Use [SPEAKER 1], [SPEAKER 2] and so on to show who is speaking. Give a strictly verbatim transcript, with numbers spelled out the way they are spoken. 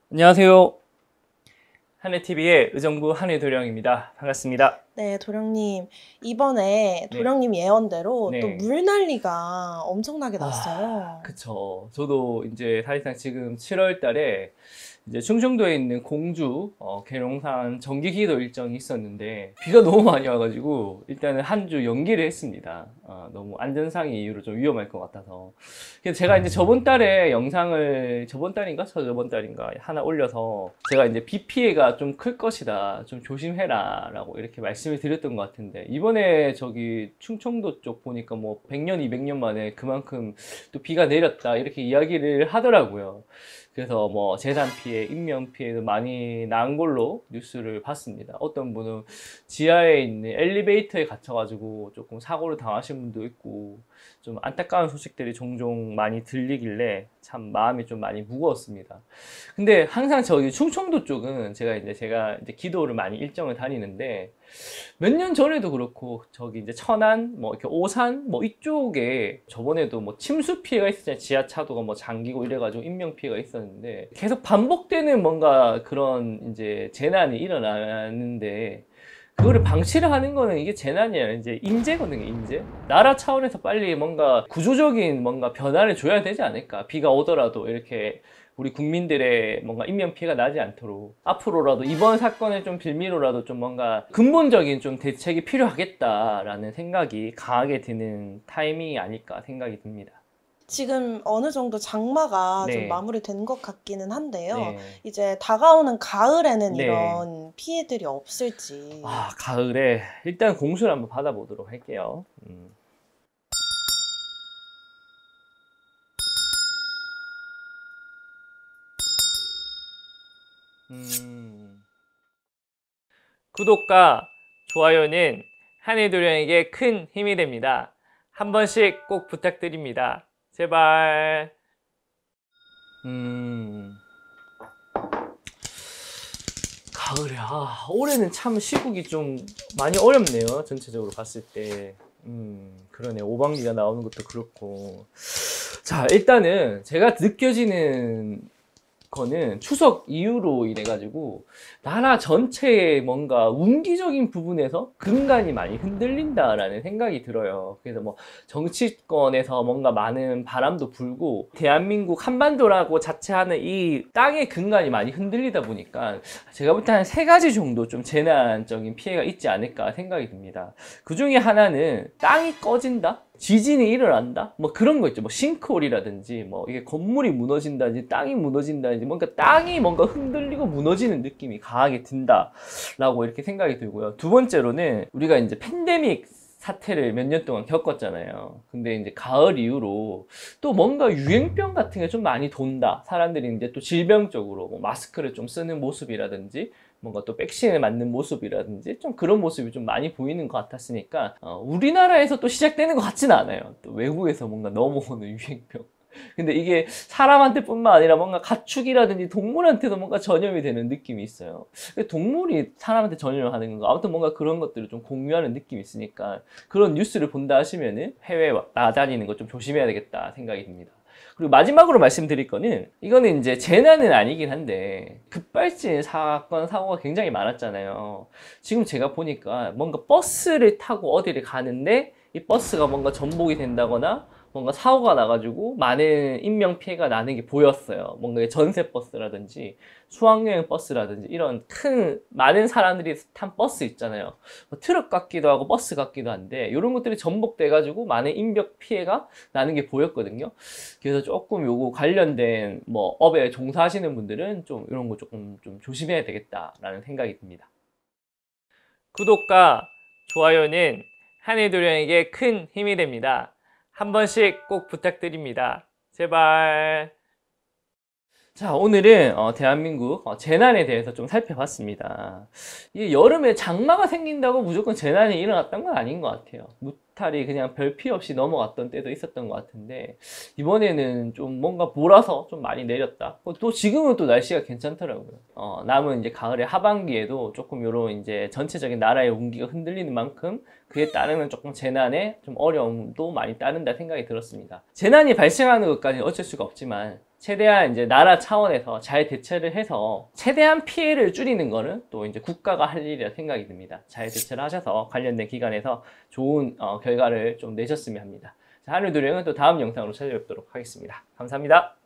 [SPEAKER 1] 안녕하세요. 한해티비의 의정부 한해도령입니다. 반갑습니다.
[SPEAKER 2] 네, 도령님. 이번에
[SPEAKER 1] 네.
[SPEAKER 2] 도령님 예언대로 또
[SPEAKER 1] 네.
[SPEAKER 2] 물난리가 엄청나게
[SPEAKER 1] 아,
[SPEAKER 2] 났어요.
[SPEAKER 1] 그쵸. 저도 이제 사실상 지금 칠월 달에 이제 충청도에 있는 공주 어, 계룡산 정기기도 일정이 있었는데 비가 너무 많이 와가지고 일단은 한 주 연기를 했습니다. 어, 너무 안전상의 이유로 좀 위험할 것 같아서. 그래서 제가 이제 저번 달에 영상을 저번 달인가 저저번 달인가 하나 올려서 제가 이제 비 피해가 좀 클 것이다, 좀 조심해라라고 이렇게 말씀을 드렸던 것 같은데 이번에 저기 충청도 쪽 보니까 뭐 백 년, 이백 년 만에 그만큼 또 비가 내렸다 이렇게 이야기를 하더라고요. 그래서 뭐 재산 피해, 인명 피해도 많이 난 걸로 뉴스를 봤습니다. 어떤 분은 지하에 있는 엘리베이터에 갇혀가지고 조금 사고를 당하신 분도 있고 좀 안타까운 소식들이 종종 많이 들리길래 참 마음이 좀 많이 무거웠습니다. 근데 항상 저기 충청도 쪽은 제가 이제 제가 이제 기도를 많이 일정을 다니는데 몇 년 전에도 그렇고 저기 이제 천안 뭐 이렇게 오산 뭐 이쪽에 저번에도 뭐 침수 피해가 있었잖아요. 지하차도가 뭐 잠기고 이래가지고 인명 피해가 있었는데 계속 반복되는 뭔가 그런 이제 재난이 일어나는데 그거를 방치를 하는 거는 이게 재난이 아니라 이제 인재거든요, 인재. 나라 차원에서 빨리 뭔가 구조적인 뭔가 변화를 줘야 되지 않을까. 비가 오더라도 이렇게 우리 국민들의 뭔가 인명 피해가 나지 않도록 앞으로라도 이번 사건을 좀 빌미로라도 좀 뭔가 근본적인 좀 대책이 필요하겠다라는 생각이 강하게 드는 타이밍이 아닐까 생각이 듭니다.
[SPEAKER 2] 지금 어느 정도 장마가 좀
[SPEAKER 1] 네,
[SPEAKER 2] 마무리된 것 같기는 한데요.
[SPEAKER 1] 네,
[SPEAKER 2] 이제 다가오는 가을에는
[SPEAKER 1] 네.
[SPEAKER 2] 이런 피해들이 없을지.
[SPEAKER 1] 아, 가을에 일단 공수를 한번 받아보도록 할게요. 음. 음. 구독과 좋아요는 한해도령에게 큰 힘이 됩니다. 한 번씩 꼭 부탁드립니다. 제발. 음, 가을에, 아, 올해는 참 시국이 좀 많이 어렵네요. 전체적으로 봤을 때. 음, 그러네. 오방기가 나오는 것도 그렇고. 자, 일단은 제가 느껴지는 거는 추석 이후로 인해 가지고 나라 전체의 뭔가 운기적인 부분에서 근간이 많이 흔들린다라는 생각이 들어요. 그래서 뭐 정치권에서 뭔가 많은 바람도 불고 대한민국 한반도라고 자체하는 이 땅의 근간이 많이 흔들리다 보니까 제가 볼 때 한 세 가지 정도 좀 재난적인 피해가 있지 않을까 생각이 듭니다. 그 중에 하나는 땅이 꺼진다? 지진이 일어난다? 뭐 그런 거 있죠. 뭐 싱크홀이라든지, 뭐 이게 건물이 무너진다든지, 땅이 무너진다든지, 뭔가 땅이 뭔가 흔들리고 무너지는 느낌이 강하게 든다라고 이렇게 생각이 들고요. 두 번째로는 우리가 이제 팬데믹 사태를 몇 년 동안 겪었잖아요. 근데 이제 가을 이후로 또 뭔가 유행병 같은 게 좀 많이 돈다. 사람들이 이제 또 질병적으로 뭐 마스크를 좀 쓰는 모습이라든지, 뭔가 또 백신을 맞는 모습이라든지 좀 그런 모습이 좀 많이 보이는 것 같았으니까 어, 우리나라에서 또 시작되는 것 같지는 않아요. 또 외국에서 뭔가 넘어오는 유행병. 근데 이게 사람한테 뿐만 아니라 뭔가 가축이라든지 동물한테도 뭔가 전염이 되는 느낌이 있어요. 동물이 사람한테 전염을 하는 건가? 아무튼 뭔가 그런 것들을 좀 공유하는 느낌이 있으니까 그런 뉴스를 본다 하시면은 해외 나다니는 거 좀 조심해야 되겠다 생각이 듭니다. 그리고 마지막으로 말씀드릴 거는 이거는 이제 재난은 아니긴 한데 급발진 사건 사고가 굉장히 많았잖아요. 지금 제가 보니까 뭔가 버스를 타고 어디를 가는데 이 버스가 뭔가 전복이 된다거나 뭔가 사고가 나가지고 많은 인명 피해가 나는 게 보였어요. 뭔가 전세 버스라든지 수학여행 버스라든지 이런 큰 많은 사람들이 탄 버스 있잖아요. 뭐 트럭 같기도 하고 버스 같기도 한데 이런 것들이 전복돼가지고 많은 인명 피해가 나는 게 보였거든요. 그래서 조금 요거 관련된 뭐 업에 종사하시는 분들은 좀 이런 거 조금 좀 조심해야 되겠다라는 생각이 듭니다. 구독과 좋아요는 한해도령에게 큰 힘이 됩니다. 한 번씩 꼭 부탁드립니다. 제발. 자, 오늘은 어, 대한민국 어, 재난에 대해서 좀 살펴봤습니다. 이 여름에 장마가 생긴다고 무조건 재난이 일어났던 건 아닌 것 같아요. 무탈이 그냥 별 피해 없이 넘어갔던 때도 있었던 것 같은데 이번에는 좀 뭔가 몰아서 좀 많이 내렸다. 어, 또 지금은 또 날씨가 괜찮더라고요. 어, 남은 이제 가을의 하반기에도 조금 요런 이제 전체적인 나라의 운기가 흔들리는 만큼 그에 따르는 조금 재난에 좀 어려움도 많이 따른다 생각이 들었습니다. 재난이 발생하는 것까지는 어쩔 수가 없지만 최대한 이제 나라 차원에서 잘 대처를 해서 최대한 피해를 줄이는 거는 또 이제 국가가 할 일이라 생각이 듭니다. 잘 대처를 하셔서 관련된 기관에서 좋은 어, 결과를 좀 내셨으면 합니다. 자, 하늘도령은 또 다음 영상으로 찾아뵙도록 하겠습니다. 감사합니다.